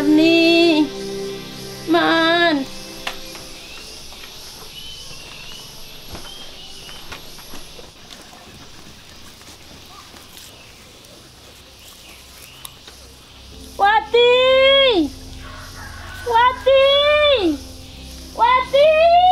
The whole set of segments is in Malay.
Marni, Man. Wati! Wati! Wati!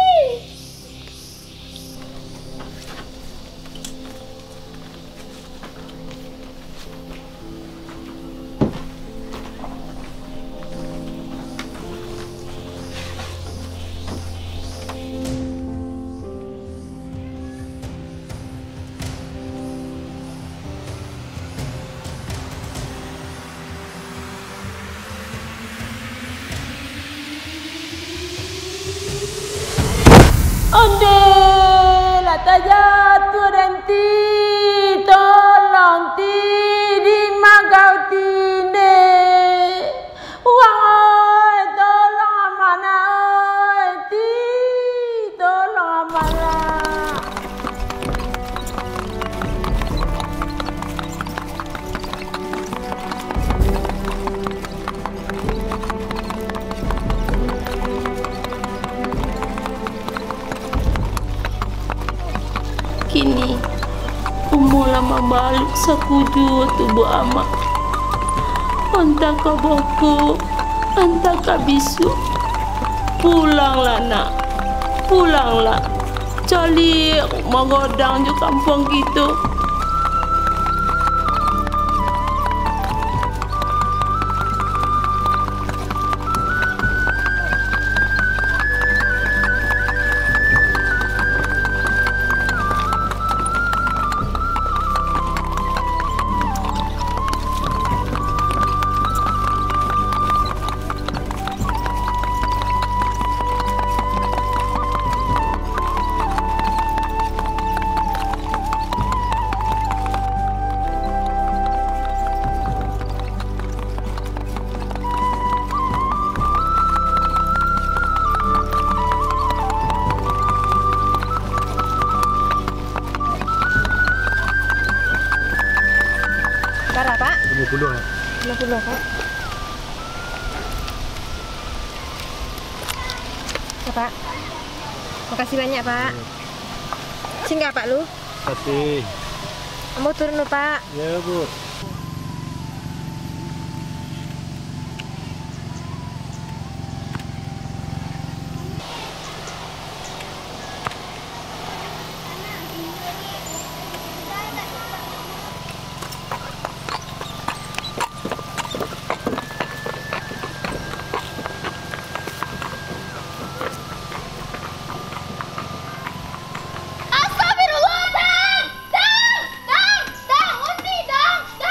Onde lata jatuh dan tolong di magau tinde uang oi tolong amana oi tolong amana. Kini umur lama balik sakuju tubuh amak. Entah kau boko, entah kau bisu. Pulanglah nak, pulanglah. Cari rumah godang di kampung kita. Berapa, Pak? 50 ya. 50, Pak. Ya, Pak. Makasih banyak, Pak. Singgah, Pak, lu? Kasih. Kamu turun lu, Pak. Ya, Bu. Astagfirullah, Dang! Dang! Dang! Dang! Undi, Dang!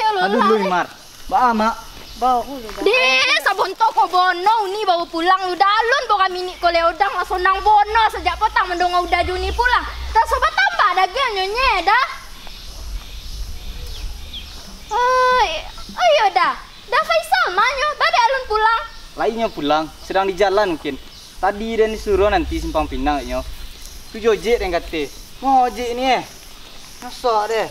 ya lo. Aduh lu Mar. Ba mak. Bawa aku lu. Deh, sabon toko bono ni baru pulang lu dalun boka mini ko leodang masuk nang bono sejak petang mendongau udah juni pulang. Dah sobat tambah daging nyonya dah. Ayo dah. Dah Faisal manyo, babe alun pulang. Lainnya pulang, sedang di jalan mungkin. Tadi dan disuruh nanti simpang pinang nyo. Tu jojek yang kata. Mau ojek ni Masuk deh.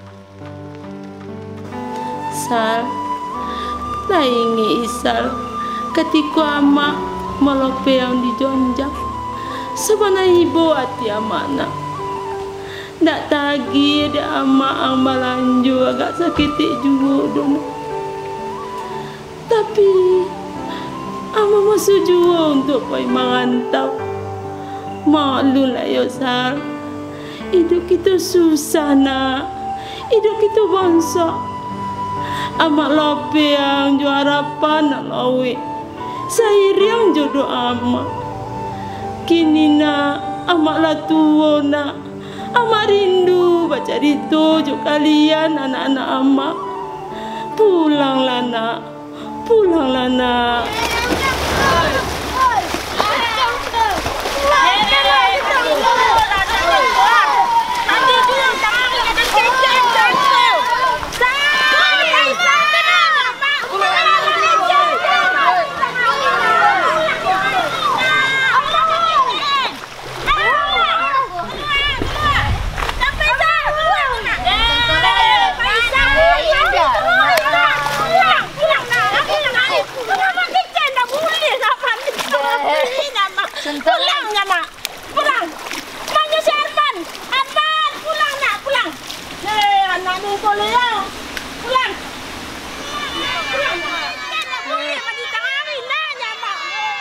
Sal, laingi Isal ketika amak melope yang dijonjak sebenarnya ibu hati amak nak ndak tagi ada amak ang balanju agak sakit juga dong tapi amak masuk juga untuk pergi merantau maklum lah ya Sal hidup kita susah nak hidup kita bangsa amak lope yang juara harapan lawe saya yang jodoh amak kini nak amak lah tua nak amak rindu baca ditujuk kalian anak-anak amak pulanglah nak Pulangnya mak, pulang. Mana si Arfan? Arfan, pulang nak, pulang. Anak ni boleh ya, pulang. Pulang nak. Nak boleh mandi tangan nanya mak.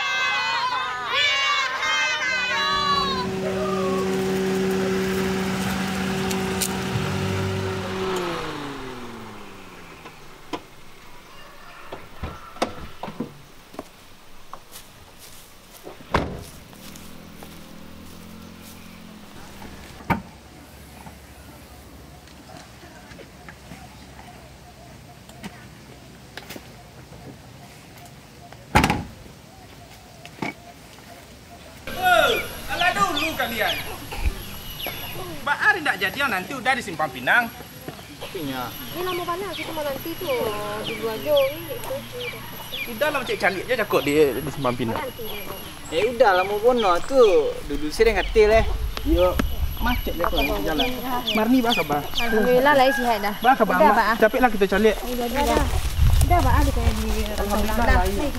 Kalian Mbak Ari tidak jadian nanti udah di Simpang Pinang. Punya. Ini lama mana kita mau nanti tuh dulu aja gitu. Udah lah cek cari aja cakap di Simpang Pinang. Udah lah mau bono tu. Dulu sering ngetil Yo macet dia kalau jalan. Marni bah kabar. Alhamdulillah lah sihat dah. Bah kabar. Capek lah kita cari. Udah Pak ada kayak di Alhamdulillah.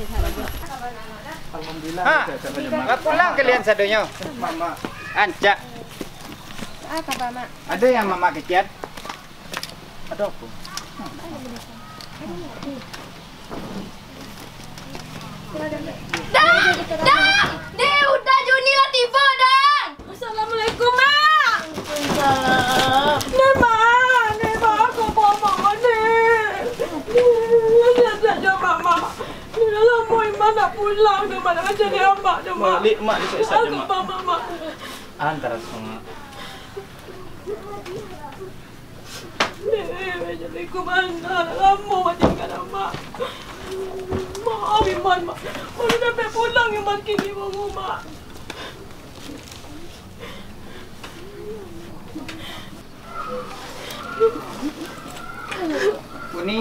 Alhamdulillah. Pulang kalian sadonya. Mama. Ancak. apa Pak Mak? Ada yang mama keciat? Ada apa? Dang! Deh, udah Juni lah tiba, Dang! Assalamualaikum mak. Waalaikumsalam. Nema, aku bawa mama ni. Lihat je mama. Dia lama Iman nak pulang dah mana macam ni amak dah mak. Mak, mak disek-sek je mak. Aku bawa mama. Antara semua. Jadi aku mana lama macam kan mak. Maaf Iman mak. Baru dapat pulang Iman kini baru mak. Uni.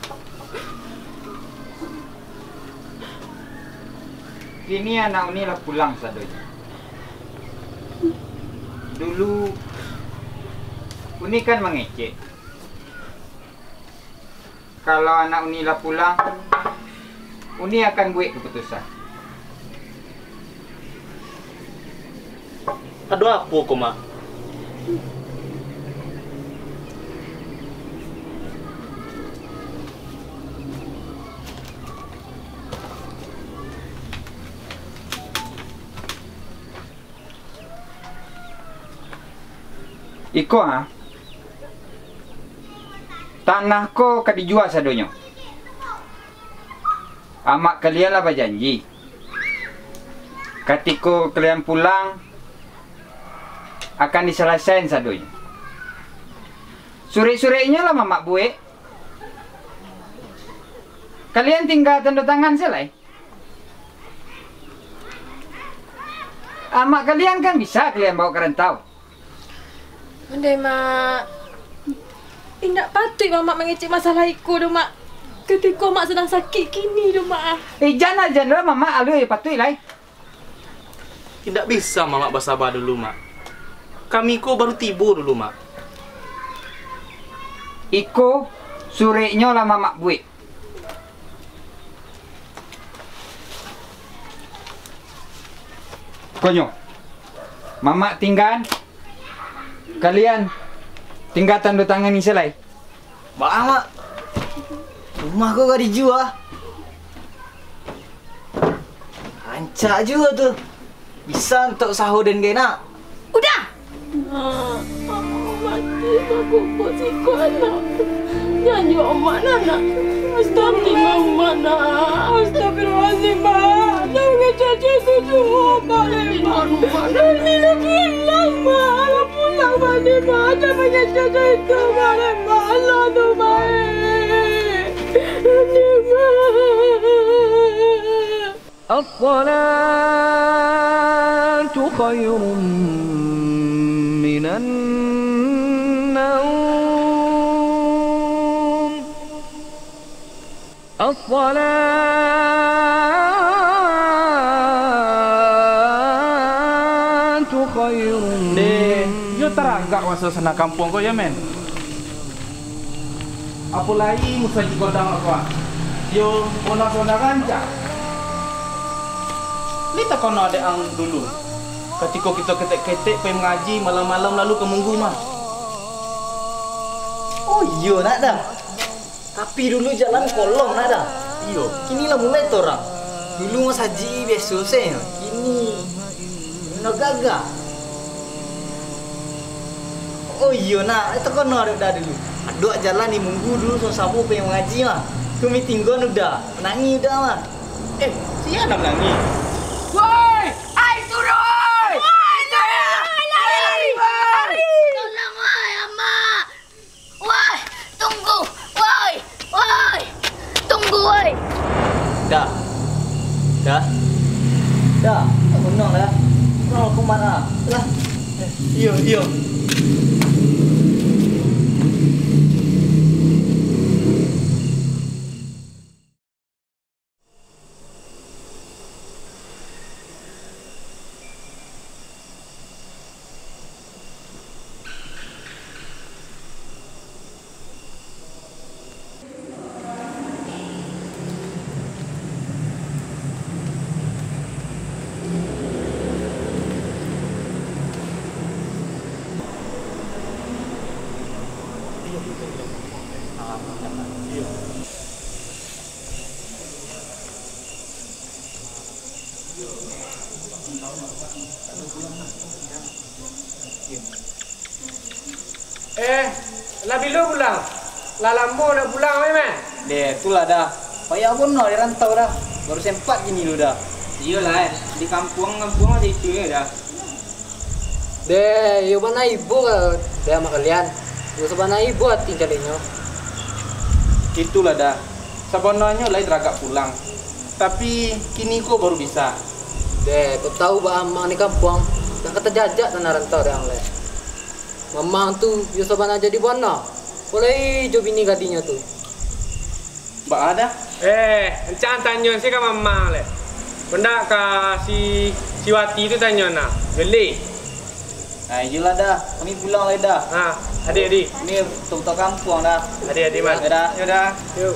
Kini anak Uni lah pulang sadonya. Dulu Uni kan mengecek. Kalau anak Uni lah pulang, Uni akan buat keputusan. Aduh apa kok mak? Iko ha? Tanah ko kadijual sadonya. Amak kalian lah berjanji. Ketika kalian pulang akan diselesaikan sadonya. Sore-sorenya lah mamak buat. Kalian tinggal tanda tangan selai. Mak kalian kan bisa kalian bawa ke rantau. Mandai mak. Tidak patut mak mengecek masalah iku tu mak. Ketika mak sedang sakit kini tu mak. Jangan mama alu patut lai. Tidak bisa Mamak bersabar dulu, Mak. Kami ko baru tiba dulu, Mak. Iko sureknya lah mamak buik. Konyo. Mamak tinggal. Kalian tinggal tanda tangan ni selai. Bang Mak. Rumah kau gak dijual. Hancak juga tuh. Bisa untuk sahur dan gena. Udah. Aku mati, aku posiko anak. Janji Oma nak. Astagfirullah Oma nak. Astagfirullahaladzim mak. Jangan caci tuju Oma mak. Ini lagi hilang mak. Pulang mandi mak. Jangan caci itu mak. Allah tu baik. Ini mak. الصلاة خير من النوم الصلاة خير Yo teragak masa sana kampung kau ya, men. Apa lagi musa di kodang aku? Yo, pona-pona rancak. Lita kono ada ang dulu. Ketika kita ketek-ketek pergi mengaji malam-malam lalu ke Munggu mah. Oh iya nak dah. Tapi dulu jalan kolong nak dah. Iyo. Kini lah mulai torang. Dulu mas haji biasa saya. Kini nak gagah. Oh iya nak, itu kono ada dah dulu. Aduk jalan di Munggu dulu sama-sama pergi mengaji mah. Kami tinggal udah, menangi udah mah. Siapa nak menangi? Woi, ai turun. Lari. Tolong woi, Mak. Woi, tunggu. Woi. Tunggu woi. Dah. Tak menang dah. Kau ke mana? Lah. Iyo. Lah bila pulang? Lah lama nak pulang memang. Deh, itulah dah. Payah pun no, di rantau dah. Baru sempat gini lu dah. Iyalah, di kampung aja itu ya dah. Deh, yo bana ibu ke dia sama kalian. Yo sabana ibu hati carinya. Itulah dah. Sebenarnya lain ragak pulang. Tapi kini kau baru bisa. Deh, kau tahu bah amang di kampung tak kata jajak tanah rantau dia oleh. Mamang tu yo sabana jadi bona. Boleh jo bini gadinya tu. Mbak ada? Encang tanya si kan mama le. Benda ka si Wati tu tanya nak. Beli. Iyalah dah. Kami pulang lah dah. Adik. Ini tok kampung dah. Adik mas. Dah. Ya dah. Yuk.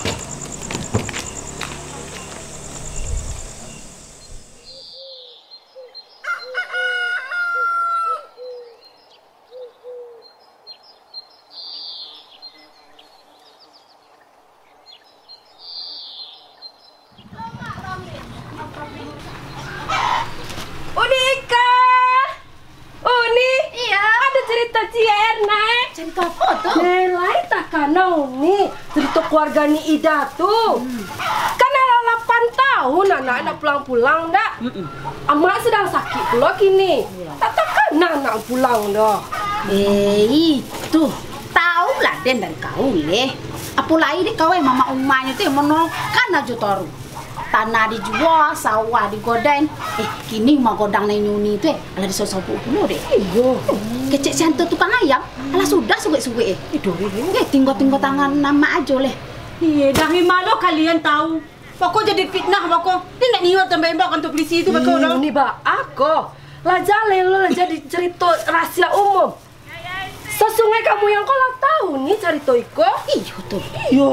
Cerita apa tu? Nelai takkan ni cerita keluarga ni Ida tu. Kan ada 8 tahun anak pulang-pulang dah. Amak sedang sakit pula kini. Takkan nak pulang dah. Itu tahulah Den dan kau leh. Apulai di kau mama umanya tu menolongkan aja toru. Tanah dijual, sawah digodain. Kini mah godang nyuni tu ala disosobu dulu deh. Iyo. Kecek santu tukang ayam, ala sudah suwe-suwe. Tinggal tangan nama aja leh. Iya, dari mana kalian tahu? Pokok jadi fitnah pokok. Dia nak niat tembak untuk polisi itu pokok dah. Ini ba aku. Lajar lo jadi cerita rahasia umum. Sesungai kamu yang kau lah tahu nih cerita iko. Iyo tuh.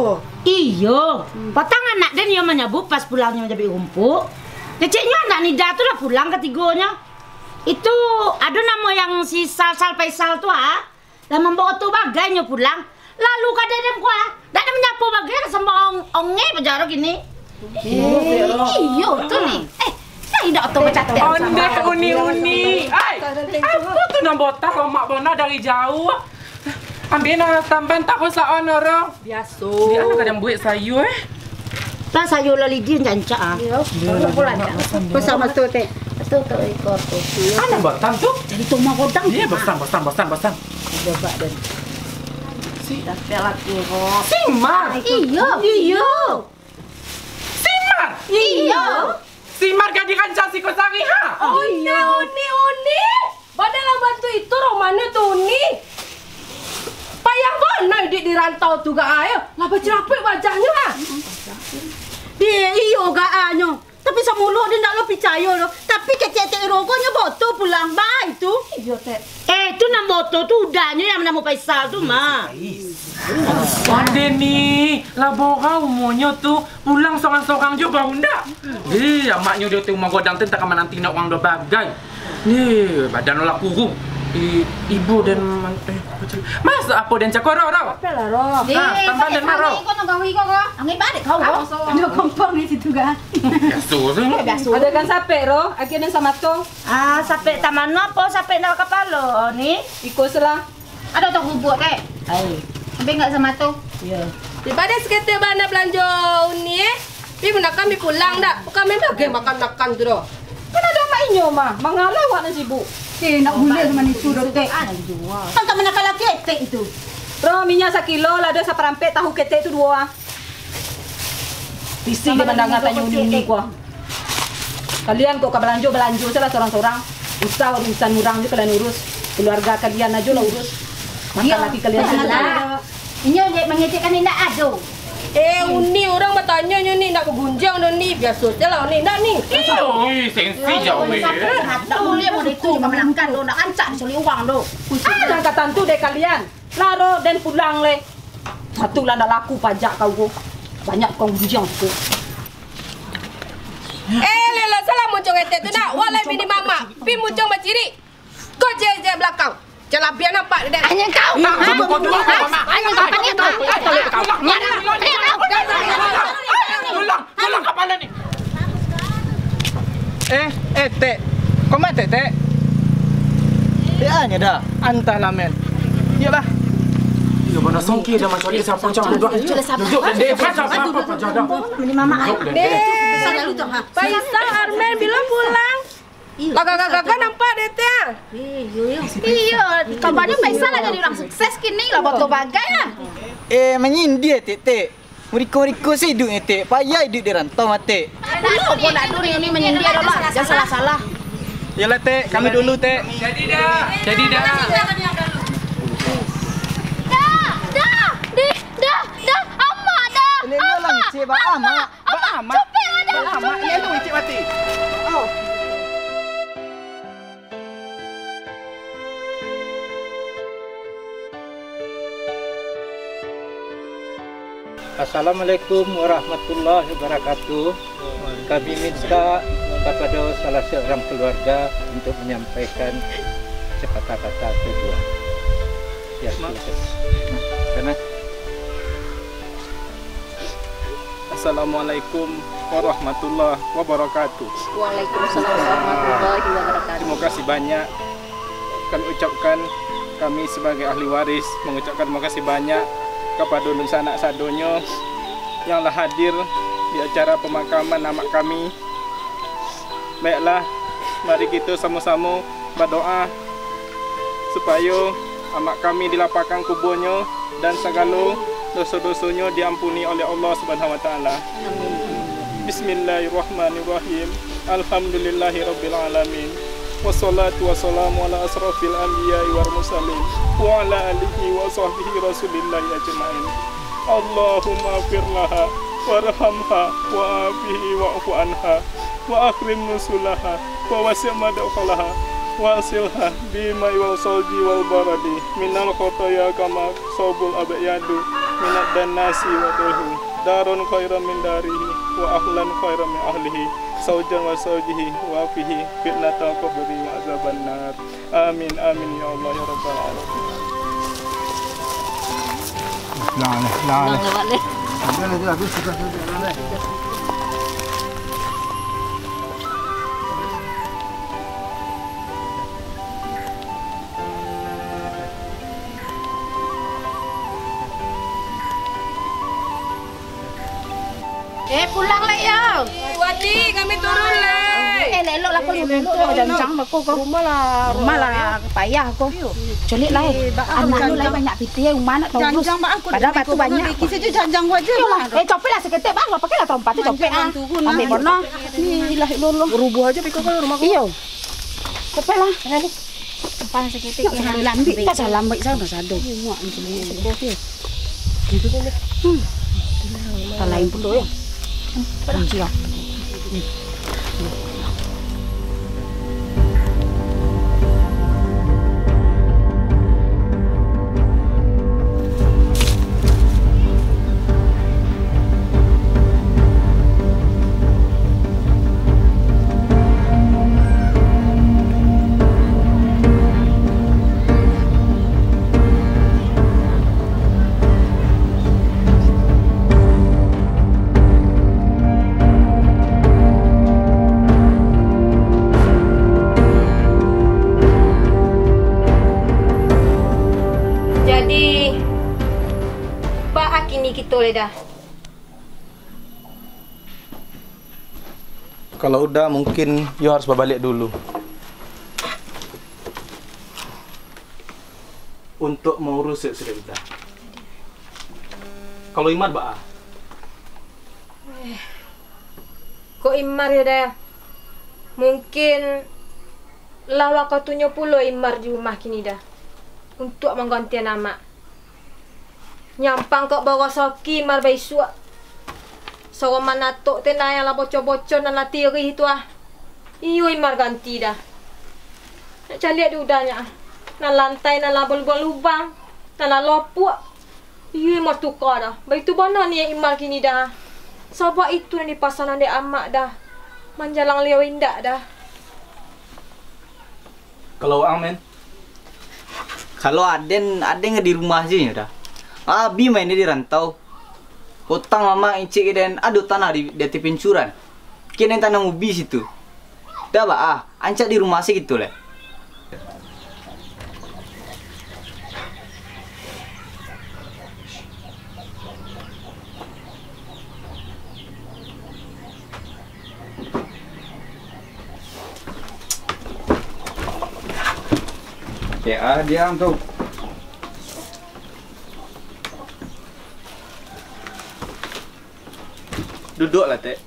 Iyo. Patang anak dan yang menyebut pas pulangnya jadi rumput. Keceknya anak Nida tuh lah pulang ketiganya. Itu ada nama yang si Sal Faisal tuh lah membawa tuh bagainya pulang. Lalu kadang kuah, dah ada menyapu bagai sama onge penjara gini. Iyo tuh nih. Tidak auto bercatat. Ondek uni-uni. Aku tuh nambota romak bona dari jauh. Ambil tambahan tak usah orang. Biasa. Dia anak kadang buat sayur Lah sayur lali dia janca ah. Iya, pulang. Bersama tu teh. Betul tuh ikut tuh. Anak batang tuh. Jadi tu mau godang. Iya, basang. Coba dan. Tapi lagi kok. Simar. Iyo. Simar. Iyo. Simar gak dikancah si Kosari ha? Oh iya, uni. Badai bantu itu romanya tuh uni. Payah mana di rantau tuh gak ayo. Lah bercerapik wajahnya ha. Dia iyo gak anyo. Tapi semulu dia tak lo percaya lo. Tapi kecek rogonya boto pulang bah itu. Iyo teh. Itu nama boto tuh udahnya yang nama Faisal tuh mah. Ade nih, labora umurnya tuh pulang seorang-seorang juga baru ndak. Maknya dia tuh mau godang tak kemana nanti nak uang dua bagai. Nih, badan olah kurung. Ibu dan Mas apa dan cakoro roh? Apa lah roh? Tambah dan maro. Kau nak gawi kau? Angin balik kau kau. Ada kompong di situ kan. Biasa. Ada kan sampai roh? Akhirnya sama tuh. Sampai taman apa? Sampai nak kapalo ni? Ikut selah. Ada tak bubuk dek? Sampai enggak sama tuh? Ya. Daripada sekitar mana belanja uni Tapi benda kami pulang dak. Kami bagai makan tu roh. Kan ada mak inyo mah. Mengalah awak nak sibuk. Nak boleh sama ni tu dok teh. Kan tak mana kalau ketek itu. Roh minyak 1 kilo lah ada saperampek tahu ketek tu 2. Isi dia mendangar tanya uni kuah. Kalian kok belanja salah seorang-seorang. Urusan murang je kalian urus. Keluarga kalian aja lah urus. Makan lagi kalian salah. Ini mengecekkan ini nak ada. Uni orang bertanya ni nak bergunjang dah ni. Biasa je lah ni nak ni. Sensi jauh Tak boleh mau itu melangkan lo nak ancak disoli uang lo. Dan kata tu deh kalian. Laro dan pulang le. Satu lah nak laku pajak kau go. Banyak kau gunjang tu. Lela salah muncul etek tu nak. Walai bini mama. Pi muncul maciri. Kau je belakang. Jangan biar nampak dek. Hanya kau. Kau dua mama. Hanya kau panggil kau. Tulang kepala ni. Tek. Kau mati tek? Dia dah. Antahlah men. Iyalah. Ya mana songki dah macam ni siapa macam duduk. Duduk dan dia apa jaga. Ini mama. Dek. Faisal Armen bilang pulang. Gagak-gagak nampak dek teh. Iya, kabarnya Faisal lah jadi orang sukses kini lah botol bagai lah. Menyindir tek. Meriko-riko saya hidup ni tek. Payah hidup di rantau mati. Dulu pun nak dulu ini menyindir dah. Jangan salah-salah. Yalah tek, kami dulu tek. Jadi dah. Dah, amat dah. Lelo lang cik ba amak. Cepet ada. Amak lelo cik mati. Assalamualaikum warahmatullahi wabarakatuh. Kami minta kepada salah seorang keluarga untuk menyampaikan sepatah-kata kedua. Ya, silakan. Karena Assalamualaikum warahmatullahi wabarakatuh. Waalaikumsalam warahmatullahi wabarakatuh. Terima kasih banyak kami ucapkan, kami sebagai ahli waris mengucapkan terima kasih banyak kepada ulun sanak sadonyo yang telah hadir di acara pemakaman amak kami. Baiklah, mari kita sama-sama berdoa supaya amak kami dilapangkan kuburnya dan segala dosa-dosanya diampuni oleh Allah Subhanahu wa taala. Bismillahirrahmanirrahim. Alhamdulillahirabbil alamin. Wassalatu wassalamu ala asrafil anbiya'i wal mursalin wa ala alihi wa sahbihi rasulillahi ajma'in. Allahumma ighfir laha warhamha wa afihi wa'fu anha wa akrim nusulaha wa wasi' madkhalaha wa asilha bima wal salji wal baradi minal khotoya kama sabul abyadu minad danasi wa dahu darun khairan min darihi wa ahlan khairan min ahlihi saujan wa saujihi wa fihi fitnatal qabri wa azaban nar. Amin amin ya Allah ya rabbal alamin. Pulang lah ya. Wati, kami turun lah. Lelok lah kau janjang aku kau. Rumah lah payah aku. Colik lah. Anak lu lah banyak piti rumah nak tahu. Janjang mak aku. Padahal batu banyak. Kita je janjang aja lah. Copet lah seketik bang. Pakai lah tempat tu copet ah. Ambil bono. Ni lah lolo. Berubuh aja pikir kau rumah aku. Iyo. Copet lah. Lali. Tempat seketik. Lambi. Tak salah baik sana sado. Muak macam ni. Itu tu ni. Tak lain pun tu ya. Anjir. Dah. Kalau udah mungkin you harus berbalik dulu untuk mengurus sudah udah. Kalau Imar ba? Kok Imar ya dah? Mungkin lawa kau tunjuk pula Imar di rumah kini dah untuk mengganti nama. Nyampang kok bawa soki mar baisua. Sawa manatok tena yang la bocor-bocor dan la tiri itu ah. Iyo mar ganti dah. Nak cari lihat udahnya. Nan lantai nan la lubang, nan la lopuk. Iyo mar tukar dah. Baitu mana ni Imar kini dah. Sebab itu yang di pasaran dia amak dah. Manjalang liau indak dah. Kalau Amen. Kalau Aden di rumah je dah. Abi main di rantau. Hutang mama encik dan aduh tanah di pencuran. Kena tanah ubi situ. Dah bah ancak di rumah sih gitu lah. Ya, diam tuh. Duduklah, Tek.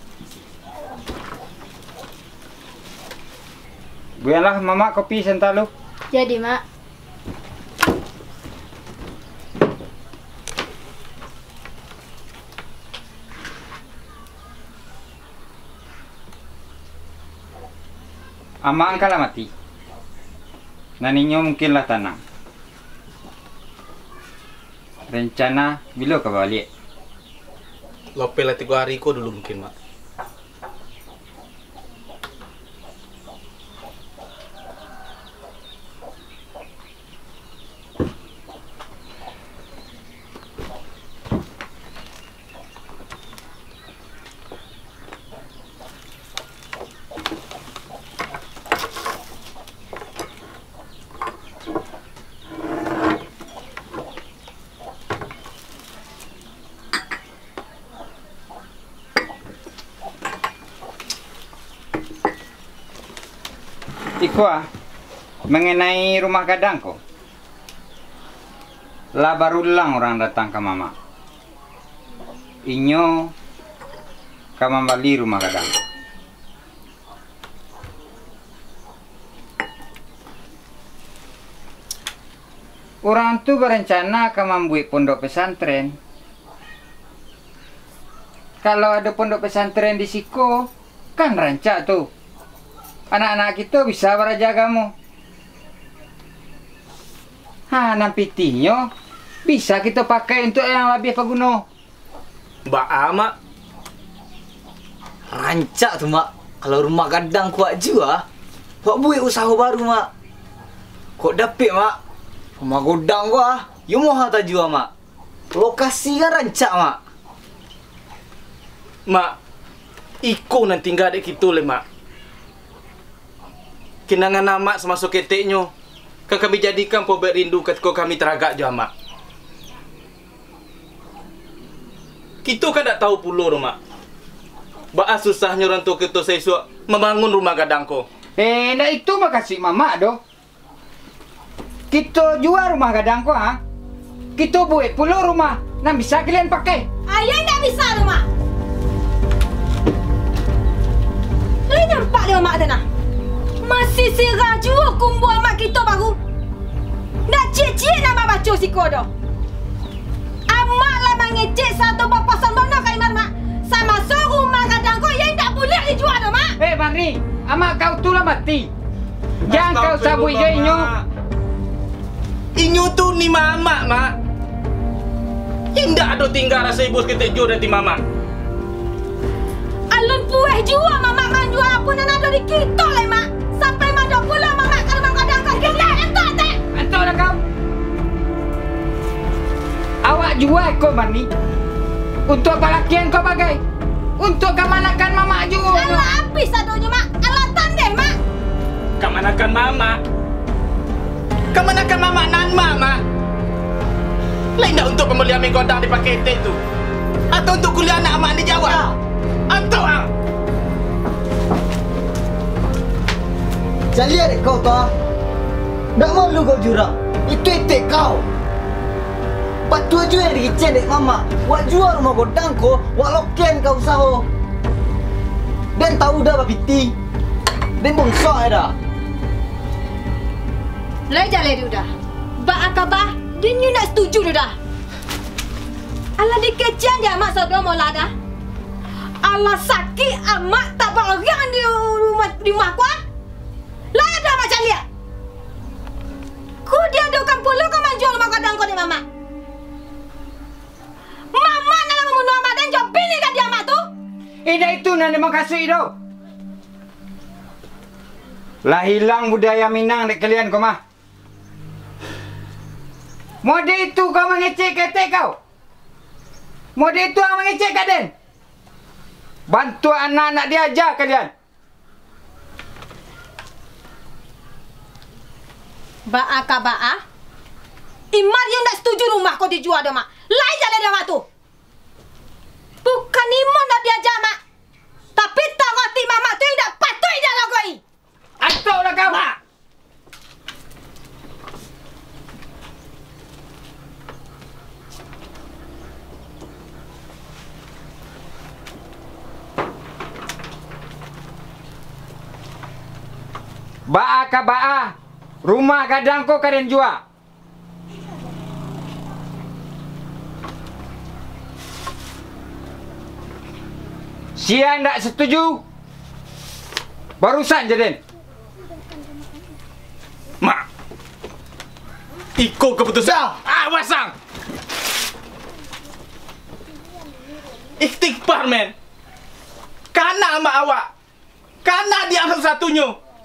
Buatlah mama kopi sental lu. Jadi, Mak. Ama angkala mati. Naninya mungkinlah tanang. Rencana bila kau balik? Lopel lah 3 hari ko dulu mungkin, Mak. Iko mengenai rumah gadang kok. Lah baru lang orang datang ke mama. inyo kamambali rumah gadang. Orang tu berencana akan membuat pondok pesantren. Kalau ada pondok pesantren di Siko, kan rancak tuh. Anak-anak kita bisa berjagamu. Nampitinya bisa kita pakai untuk yang lebih berguna. Mbak Mak. Rancak tuh, Mak. Kalau rumah gadang kuat juga, buat buat usaha baru, Mak. Kok dapet, Mak? Rumah godang gua, you mau hata juga, Mak. Lokasi kan rancak, Mak. Mak, iko nanti tinggal dek kita le, Mak. Kenangan nama semasuk keteknya, kan kami jadikan pobet rindu ketika kami teragak je, Mak. Kita kan tak tahu puluh, Mak. Ba'a susahnya orang tua kita sesuai membangun rumah gadang ko. Ndak itu makasih Mama doh. Kita jual rumah gadang ko, ha? Kita buat puluh rumah, nah bisa kalian pakai. Ayah nggak bisa loh, Mak. Lu nampak dia Mak tanah. Masih sirah juga kumbu Mak kita baru. Nak cik-cik nama baca si kodoh. Amak lah mengecek satu papasan bono kali Mak. Sama rumah gadang ko yang tak boleh dijual doh, Mak. Mari, Amak kau tu lah mati. Jangan kau sabui je inyo. Inyo tu ni Mama, Mak. Indah ada tinggal rasa ibu kita jual dari Mama. Alun pueh jual Mama menjual apa yang ada di kita lah, Mak. Sampai mana pula Mama kalau Mak gadang kau kita entok tak? Entok lah kau. Awak jual kau mani. Untuk pelakian kau bagai. Untuk kemanakan Mama juga. Alah habis adonya, Mak. Alah tandeh, Mak. Kemanakan Mama? Kemanakan Mama nan Mama? Lain tak untuk pembelian mie godang di paketek tu? Atau untuk kuliah anak Mak di Jawa? Atau ah? Jalian kau tu. Tak malu kau jurang. Itu etek kau. Patu aja yang dikicen dek Mama. Wak jual rumah godang ko, wak loken kau usaha. Dan tahu dah bapiti. Dan bongsak dah. Lai jale dah. Ba akabah, dia nyu nak setuju dah. Alah dikecian dia Mak saudara mola dah. Alah sakit amat tak barang di rumah kuat. Lai ada macam lihat. Ku dia adukan puluh kau menjual rumah gadang kau ni Mama. Mama nak membunuh badan jawab pilih kan dia Mak tu? Dah itu nak makasih itu. Lah hilang budaya Minang dek kalian kau mah. Mode itu kau mengecek ketek kau. Mode itu kau mengecek kaden. Bantu anak-anak diajar kalian. Ba'a ka ba'a? Imar yang tak setuju rumah kau dijual dah, Mak. Lai jalan dia Mak tu. Bukan Imar nak diajar, Mak. Tapi tak roti Mama tu yang tak patut jalan kau ni. Atuk lah kau. Mak. Ba'a ka ba'a. Rumah gadang kau kalian jual. Sia ndak setuju. Barusan Jaden. Mak. Ikut keputusan. Wasang. Istighfar, men. Kana mak awak. Kana dia satu-satunya.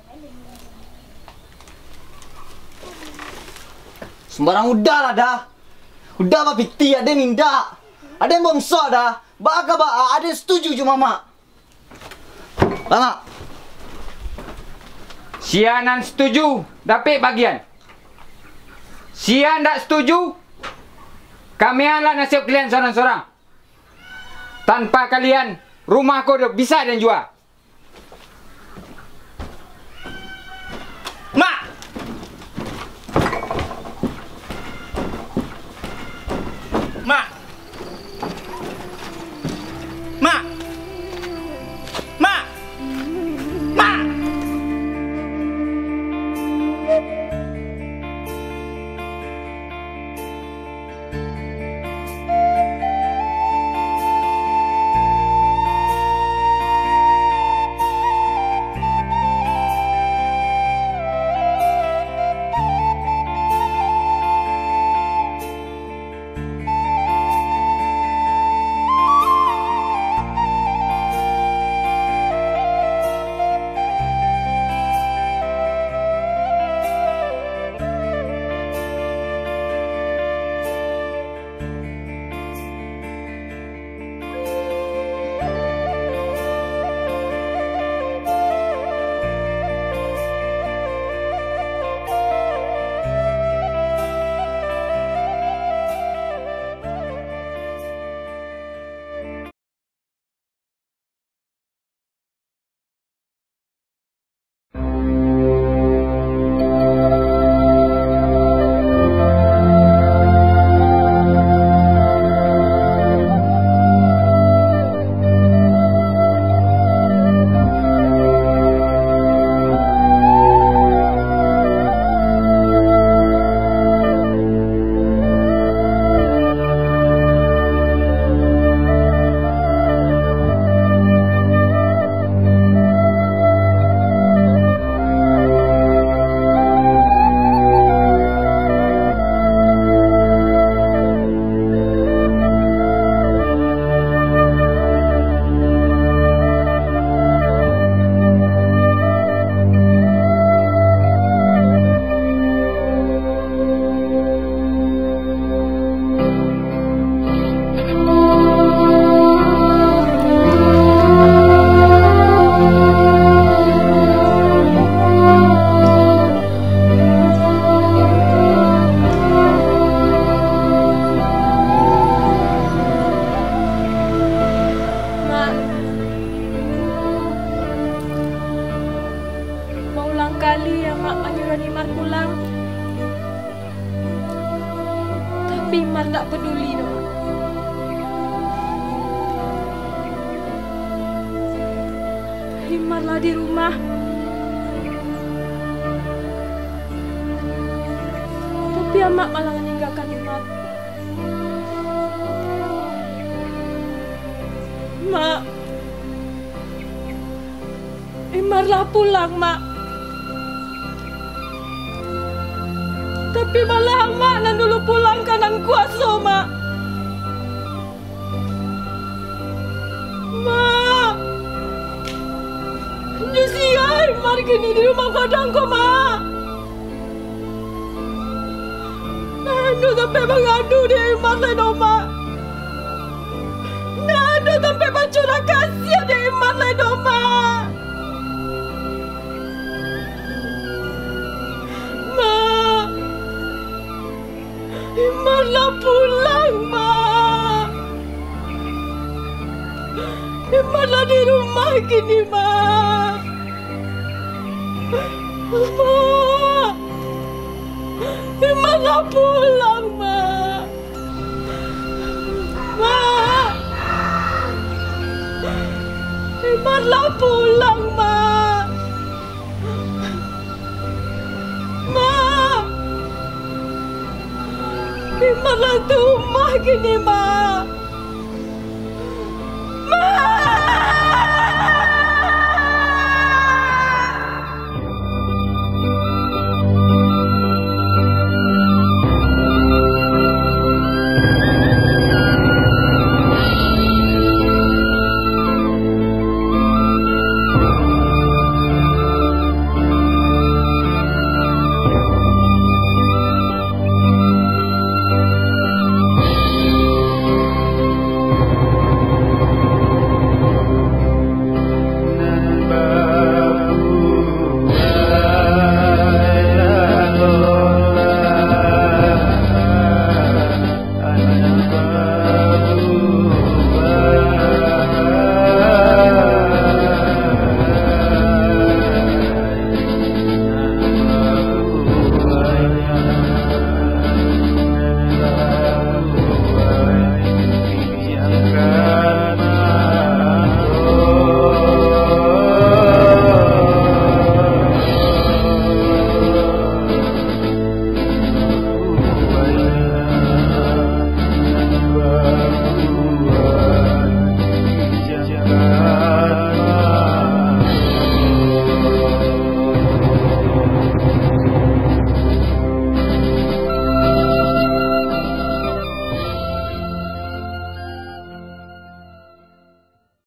Sembarang udah lah dah. Udah apa piti ada yang minda. Ada yang bongsa dah. Baka ada yang setuju je Mama. Mama. Sianan setuju. Dapat bagian. Sian tak setuju. Kamianlah nasib kalian seorang-seorang. Tanpa kalian, rumah kau bisa dan jual. Mak. Mak. tak peduli no. Imarlah di rumah. Tapi Amak malah meninggalkan Imar. Mak, Imarlah pulang, Mak. Tapi malah Mak nan dulu pulang kanan kuasa, Mak. Mak, Jusia Imar kini di rumah godang ko, Mak. Nando sampai mengadu dia Imar ledo, Mak. Nando sampai mencurah kasih dia Imar ledo, Mak. Mak, Imarlah pulang, Mak. Imarlah di rumah kini, Mak. Mak, Imarlah pulang, Mak. Mak, Imarlah pulang, Mak. Mak, Imarlah di rumah kini, Mak.